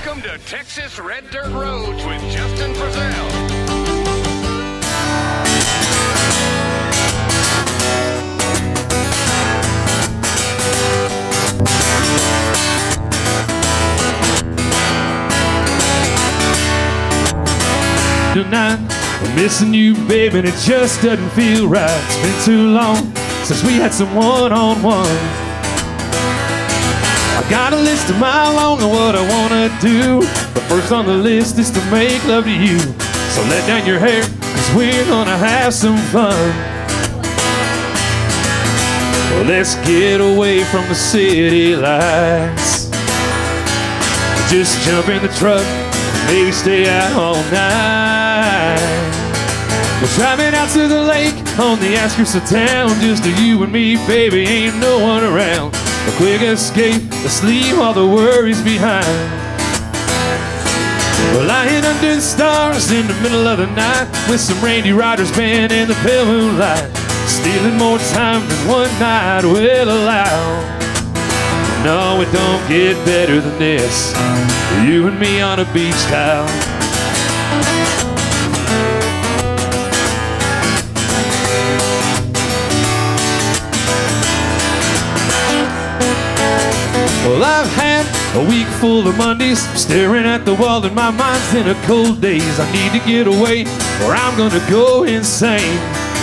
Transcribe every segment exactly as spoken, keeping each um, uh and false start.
Welcome to Texas Red Dirt Roads with Justin Frizzell. Tonight, I'm missing you, baby, and it just doesn't feel right. It's been too long since we had some one-on-one. I got a list a mile long of what I wanna do, but first on the list is to make love to you. So let down your hair, cause we're gonna have some fun. Well, let's get away from the city lights. Just jump in the truck, maybe stay out all night. We're driving out to the lake on the outskirts of town, just you and me, baby, ain't no one around. A quick escape, let's leave all the worries behind. We're lying under the stars in the middle of the night, with some Randy Rogers band and the pale moonlight, stealing more time than one night will allow. No, it don't get better than this, you and me on a beach towel. Well, I've had a week full of Mondays, staring at the wall and my mind's in a cold daze. I need to get away or I'm gonna go insane.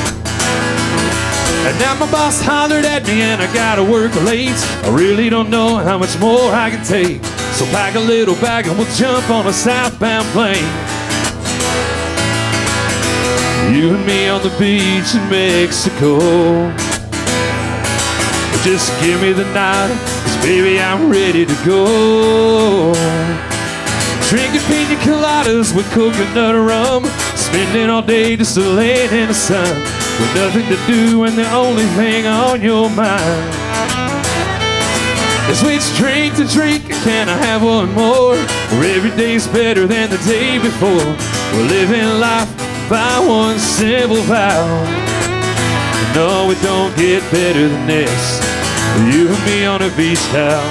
And now my boss hollered at me and I gotta work late. I really don't know how much more I can take, so pack a little bag and we'll jump on a southbound plane. You and me on the beach in Mexico. Just give me the night, cause baby I'm ready to go. Drinking pina coladas with coconut rum, spending all day just laying in the sun, with nothing to do and the only thing on your mind is which drink to drink, can I have one more? Where every day's better than the day before. We're living life by one simple vow. No, it don't get better than this, you and me on a beach towel.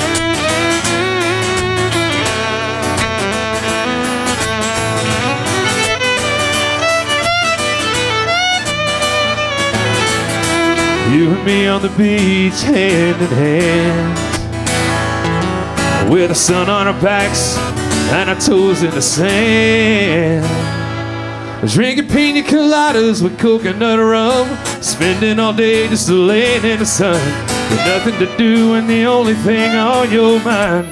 You and me on the beach, hand in hand, with the sun on our backs and our toes in the sand. Drinking pina coladas with coconut rum, spending all day just laying in the sun, with nothing to do and the only thing on your mind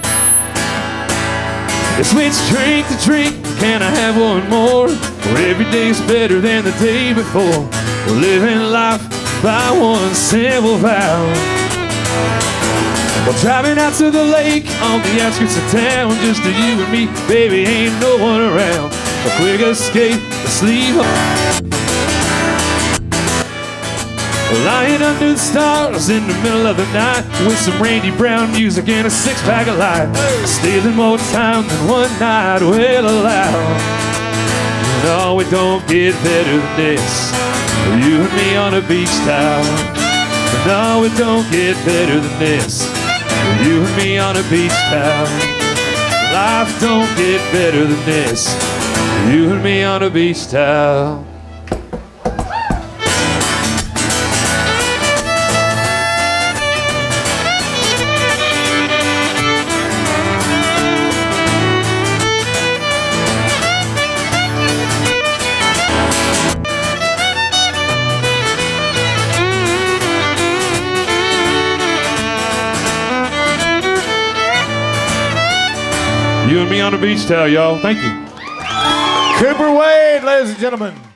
is which drink to drink, can I have one more? Where every day's better than the day before. We're living life by one simple vow. We're driving out to the lake on the outskirts of town, just to you and me, baby, ain't no one around. A quick escape, let's leave. Lying under the stars in the middle of the night, with some Randy Brown music and a six-pack of light, stealing more time than one night will allow. No, it don't get better than this, you and me on a beach towel. No, it don't get better than this, you and me on a beach towel. Life don't get better than this, you and me on a beach towel. You and me on the beach towel, y'all. Thank you. Cooper Wade, ladies and gentlemen.